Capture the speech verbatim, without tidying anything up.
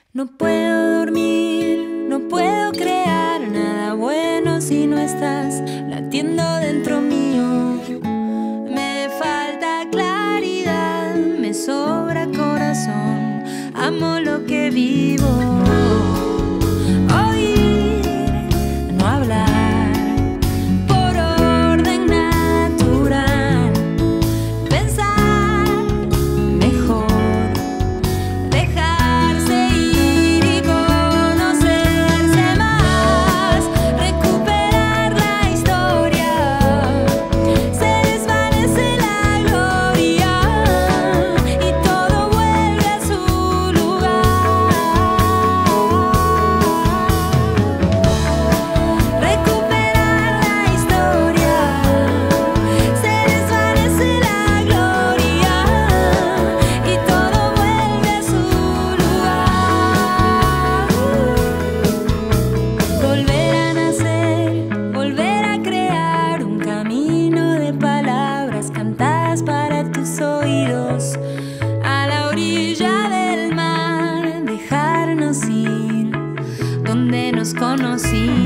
No puedo dormir, no puedo crear nada bueno si no estás latiendo dentro mío. Me falta claridad, me sobra corazón, amo lo que vivo. Oír, no hablar, por orden natural. Pensar mejor, dejarse ir y conocerse más. Recuperar la historia, se desvanece la gloria y todo vuelve a su lugar. Recuperar la historia, se desvanece la gloria y todo vuelve a su lugar. Volver a nacer, volver a crear un camino de palabras cantadas para tus oídos. A la orilla del mar, dejarnos ir donde nos conocimos.